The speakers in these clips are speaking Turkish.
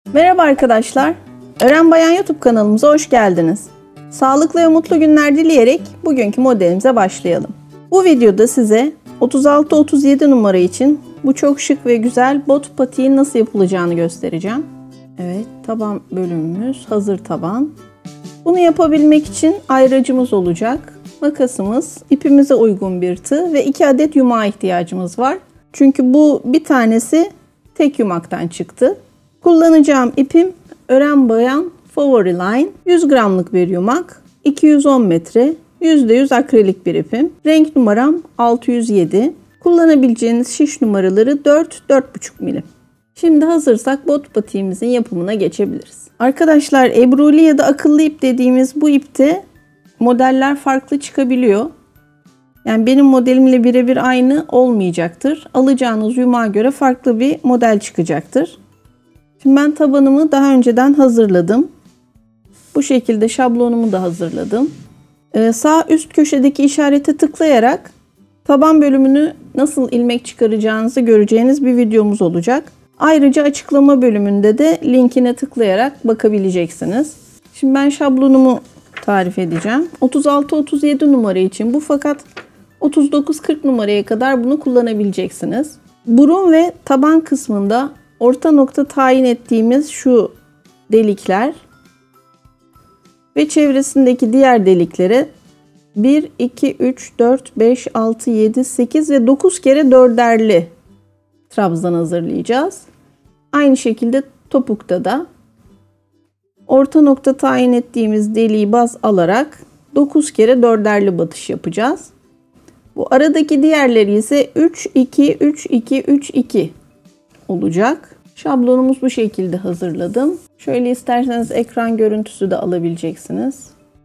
Merhaba arkadaşlar. Ören Bayan YouTube kanalımıza hoş geldiniz. Sağlıklı ve mutlu günler dileyerek bugünkü modelimize başlayalım. Bu videoda size 36-37 numara için bu çok şık ve güzel bot patiğin nasıl yapılacağını göstereceğim. Evet, taban bölümümüz hazır taban. Bunu yapabilmek için ayracımız olacak. Makasımız, ipimize uygun bir tığ ve 2 adet yumağa ihtiyacımız var. Çünkü bu bir tanesi tek yumaktan çıktı. Kullanacağım ipim Ören Bayan Favori Line 100 gramlık bir yumak, 210 metre, %100 akrilik bir ipim. Renk numaram 607. Kullanabileceğiniz şiş numaraları 4-4,5 milim. Şimdi hazırsak bot patiğimizin yapımına geçebiliriz. Arkadaşlar ebruli ya da akıllı ip dediğimiz bu ipte modeller farklı çıkabiliyor. Yani benim modelimle birebir aynı olmayacaktır. Alacağınız yumağa göre farklı bir model çıkacaktır. Şimdi ben tabanımı daha önceden hazırladım. Bu şekilde şablonumu da hazırladım. Sağ üst köşedeki işarete tıklayarak taban bölümünü nasıl ilmek çıkaracağınızı göreceğiniz bir videomuz olacak. Ayrıca açıklama bölümünde de linkine tıklayarak bakabileceksiniz. Şimdi ben şablonumu tarif edeceğim. 36-37 numara için bu, fakat 39-40 numaraya kadar bunu kullanabileceksiniz. Burun ve taban kısmında orta nokta tayin ettiğimiz şu delikler ve çevresindeki diğer deliklere 1, 2, 3, 4, 5, 6, 7, 8 ve 9 kere dörderli trabzan hazırlayacağız. Aynı şekilde topukta da orta nokta tayin ettiğimiz deliği baz alarak 9 kere dörderli batış yapacağız. Bu aradaki diğerleri ise 3, 2, 3, 2, 3, 2 olacak. Şablonumuz bu şekilde hazırladım. Şöyle isterseniz ekran görüntüsü de alabileceksiniz.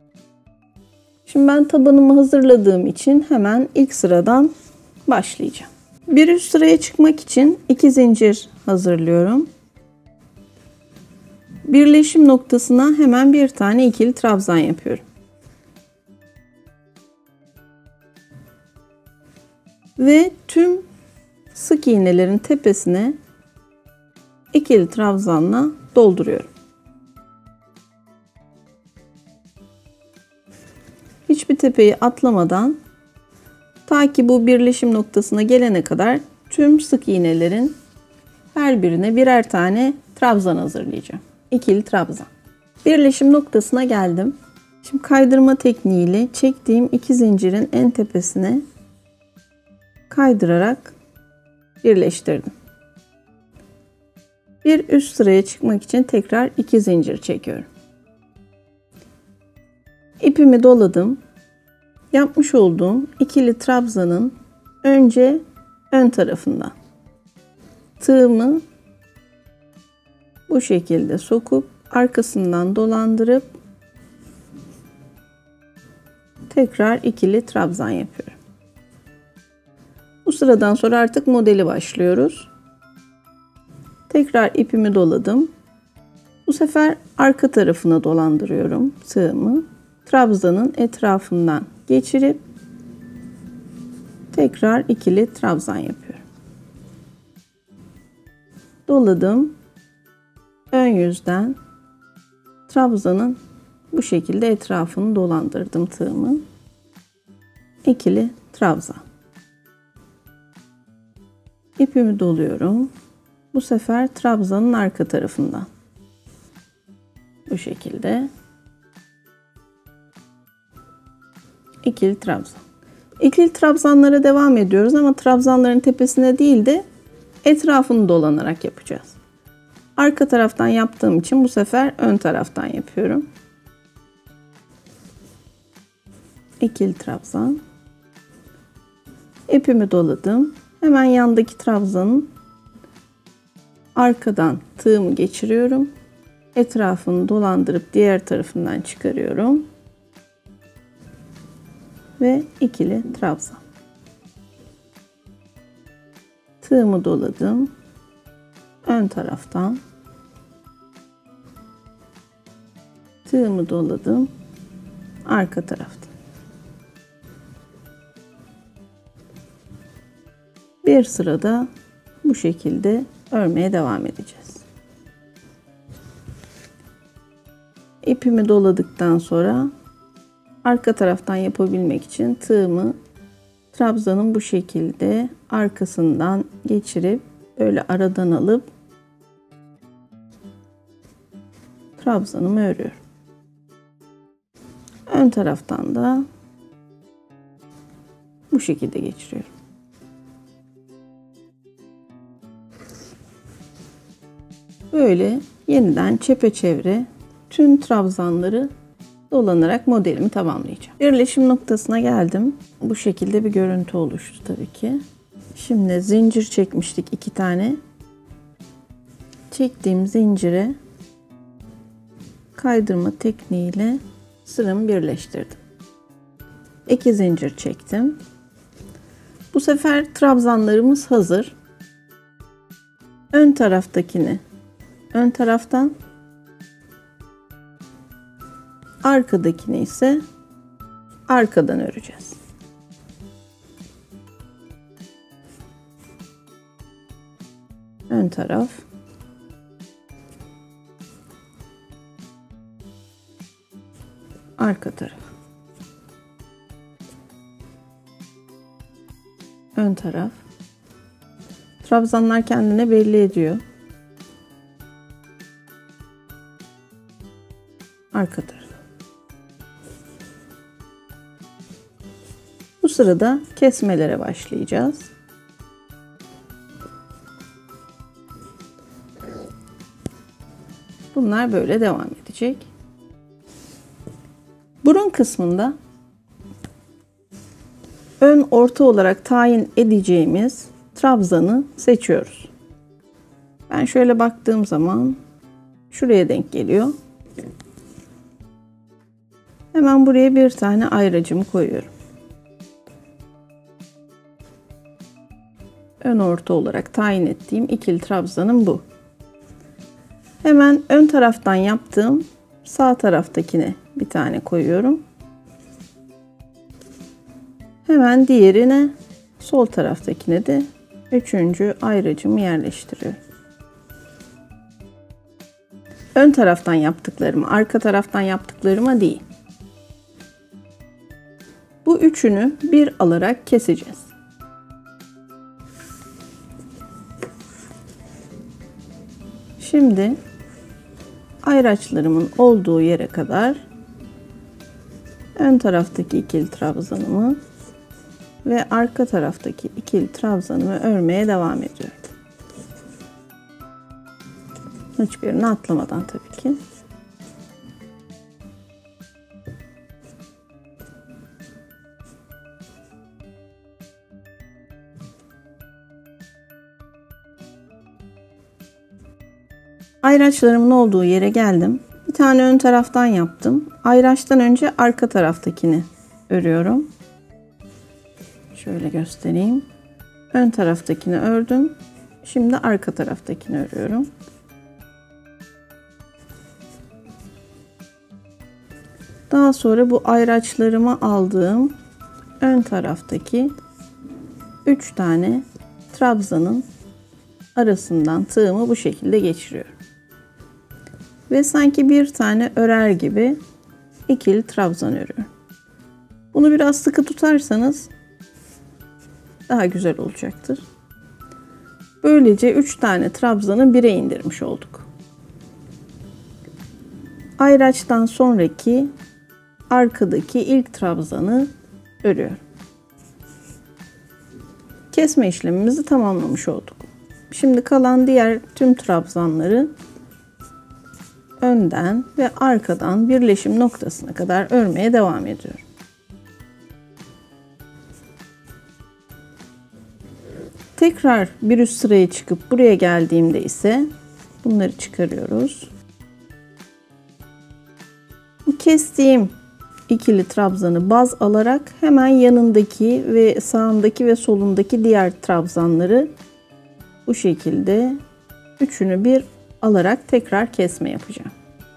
Şimdi ben tabanımı hazırladığım için hemen ilk sıradan başlayacağım. Bir üst sıraya çıkmak için 2 zincir hazırlıyorum. Birleşim noktasına hemen bir tane ikili trabzan yapıyorum. Ve tüm sık iğnelerin tepesine ikili trabzanla dolduruyorum. Hiçbir tepeyi atlamadan ta ki bu birleşim noktasına gelene kadar tüm sık iğnelerin her birine birer tane trabzan hazırlayacağım. İkili trabzan. Birleşim noktasına geldim. Şimdi kaydırma tekniğiyle çektiğim 2 zincirin en tepesine kaydırarak birleştirdim. Bir üst sıraya çıkmak için tekrar 2 zincir çekiyorum. İpimi doladım. Yapmış olduğum ikili trabzanın önce ön tarafından tığımı bu şekilde sokup arkasından dolandırıp tekrar ikili trabzan yapıyorum. Bu sıradan sonra artık modeli başlıyoruz. Tekrar ipimi doladım. Bu sefer arka tarafına dolandırıyorum tığımı. Trabzanın etrafından geçirip tekrar ikili trabzan yapıyorum. Doladım. Ön yüzden trabzanın bu şekilde etrafını dolandırdım tığımı. İkili trabzan. İpimi doluyorum. Bu sefer trabzanın arka tarafından. Bu şekilde. İkili trabzan. İkili trabzanlara devam ediyoruz ama trabzanların tepesine değil de etrafını dolanarak yapacağız. Arka taraftan yaptığım için bu sefer ön taraftan yapıyorum. İkili trabzan. İpimi doladım. Hemen yandaki trabzanın arkadan tığımı geçiriyorum. Etrafını dolandırıp diğer tarafından çıkarıyorum. Ve ikili trabzan. Tığımı doladım. Ön taraftan tığımı doladım. Arka taraftan. Bir sırada bu şekilde örmeye devam edeceğiz. İpimi doladıktan sonra arka taraftan yapabilmek için tığımı trabzanın bu şekilde arkasından geçirip böyle aradan alıp trabzanımı örüyorum. Ön taraftan da bu şekilde geçiriyorum. Böyle yeniden çepeçevre tüm trabzanları dolanarak modelimi tamamlayacağım. Birleşim noktasına geldim. Bu şekilde bir görüntü oluştu tabii ki. Şimdi zincir çekmiştik 2 tane. Çektiğim zincire kaydırma tekniğiyle sıramı birleştirdim. 2 zincir çektim. Bu sefer trabzanlarımız hazır. Ön taraftakini ön taraftan, arkadakini ise arkadan öreceğiz. Ön taraf, arka taraf. Ön taraf. Trabzanlar kendini belli ediyor. Arka taraf. Bu sırada kesmelere başlayacağız. Bunlar böyle devam edecek. Burun kısmında ön orta olarak tayin edeceğimiz trabzanı seçiyoruz. Ben şöyle baktığım zaman şuraya denk geliyor. Hemen buraya bir tane ayracımı koyuyorum. Ön orta olarak tayin ettiğim ikili trabzanım bu. Hemen ön taraftan yaptığım sağ taraftakine bir tane koyuyorum. Hemen diğerine sol taraftakine de üçüncü ayracımı yerleştiriyorum. Ön taraftan yaptıklarımı, arka taraftan yaptıklarıma değil. Bu üçünü bir alarak keseceğiz. Şimdi ayraçlarımın olduğu yere kadar ön taraftaki ikili trabzanımı ve arka taraftaki ikili trabzanımı örmeye devam ediyorum. Hiçbirini atlamadan tabii ki. Ayraçlarımın olduğu yere geldim. Bir tane ön taraftan yaptım. Ayraçtan önce arka taraftakini örüyorum. Şöyle göstereyim. Ön taraftakini ördüm. Şimdi arka taraftakini örüyorum. Daha sonra bu ayraçlarımı aldığım ön taraftaki 3 tane trabzanın arasından tığımı bu şekilde geçiriyorum. Ve sanki bir tane örer gibi ikili trabzan örüyorum. Bunu biraz sıkı tutarsanız daha güzel olacaktır. Böylece 3 tane trabzanı 1'e indirmiş olduk. Ayraçtan sonraki arkadaki ilk trabzanı örüyorum. Kesme işlemimizi tamamlamış olduk. Şimdi kalan diğer tüm trabzanları önden ve arkadan birleşim noktasına kadar örmeye devam ediyorum. Tekrar bir üst sıraya çıkıp buraya geldiğimde ise bunları çıkarıyoruz. Kestiğim ikili trabzanı baz alarak hemen yanındaki ve sağındaki ve solundaki diğer trabzanları bu şekilde üçünü bir alarak tekrar kesme yapacağım.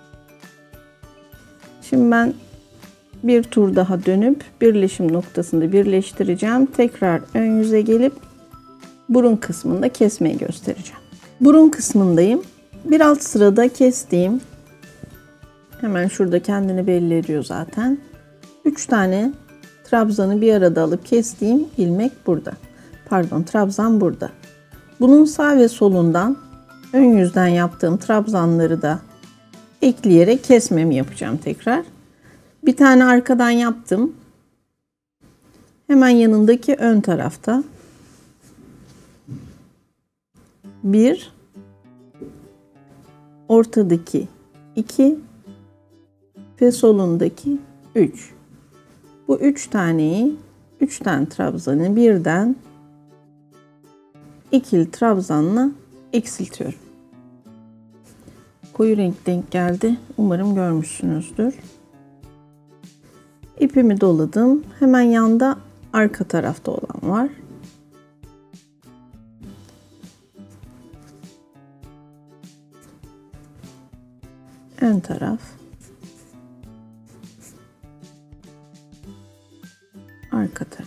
Şimdi ben bir tur daha dönüp birleşim noktasında birleştireceğim. Tekrar ön yüze gelip burun kısmında kesmeyi göstereceğim. Burun kısmındayım. Bir alt sırada kestiğim Hemen şurada kendini belli ediyor zaten. 3 tane trabzanı bir arada alıp kestiğim ilmek burada. Pardon, trabzan burada. Bunun sağ ve solundan ön yüzden yaptığım trabzanları da ekleyerek kesmemi yapacağım tekrar. Bir tane arkadan yaptım. Hemen yanındaki ön tarafta 1, ortadaki 2 ve solundaki 3. Bu 3 taneyi, 3 tane trabzanı birden ikili trabzanla eksiltiyorum. Koyu renk denk geldi. Umarım görmüşsünüzdür. İpimi doladım. Hemen yanda arka tarafta olan var. Ön taraf. Arka taraf.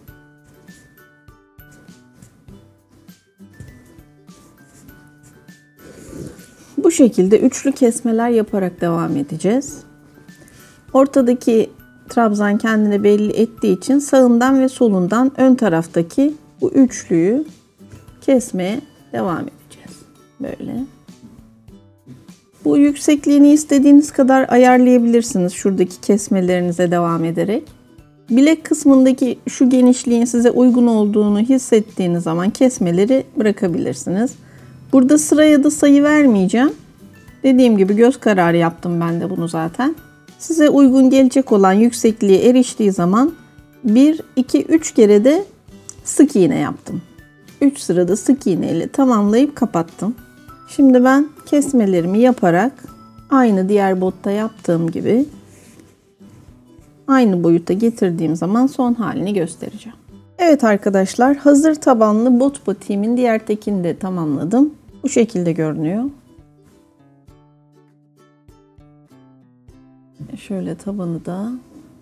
Bu şekilde üçlü kesmeler yaparak devam edeceğiz. Ortadaki trabzan kendini belli ettiği için sağından ve solundan ön taraftaki bu üçlüyü kesmeye devam edeceğiz. Böyle. Bu yüksekliğini istediğiniz kadar ayarlayabilirsiniz şuradaki kesmelerinize devam ederek. Bilek kısmındaki şu genişliğin size uygun olduğunu hissettiğiniz zaman kesmeleri bırakabilirsiniz. Burada sıra ya da sayı vermeyeceğim. Dediğim gibi göz kararı yaptım ben de bunu zaten. Size uygun gelecek olan yüksekliğe eriştiği zaman 1, 2, 3 kere de sık iğne yaptım. 3 sırada sık iğne ile tamamlayıp kapattım. Şimdi ben kesmelerimi yaparak aynı diğer botta yaptığım gibi aynı boyuta getirdiğim zaman son halini göstereceğim. Evet arkadaşlar, hazır tabanlı bot patiğimin diğer tekini de tamamladım. Bu şekilde görünüyor. Şöyle tabanı da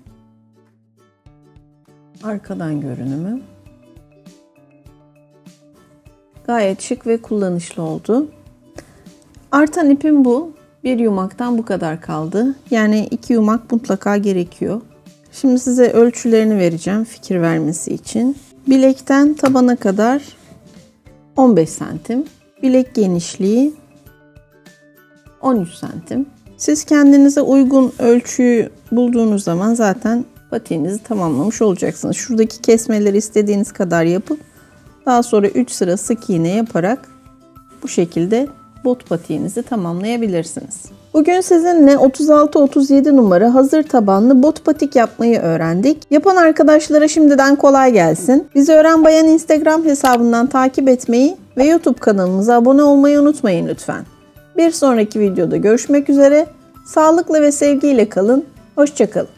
arkadan görünümü. Gayet şık ve kullanışlı oldu. Artan ipim bu. Bir yumaktan bu kadar kaldı. Yani 2 yumak mutlaka gerekiyor. Şimdi size ölçülerini vereceğim fikir vermesi için. Bilekten tabana kadar 15 santim. Bilek genişliği 13 santim. Siz kendinize uygun ölçüyü bulduğunuz zaman zaten patiğinizi tamamlamış olacaksınız. Şuradaki kesmeleri istediğiniz kadar yapıp daha sonra 3 sıra sık iğne yaparak bu şekilde bot patiğinizi tamamlayabilirsiniz. Bugün sizinle 36-37 numara hazır tabanlı bot patik yapmayı öğrendik. Yapan arkadaşlara şimdiden kolay gelsin. Bizi Öğren Bayan Instagram hesabından takip etmeyi ve YouTube kanalımıza abone olmayı unutmayın lütfen. Bir sonraki videoda görüşmek üzere. Sağlıkla ve sevgiyle kalın. Hoşça kalın.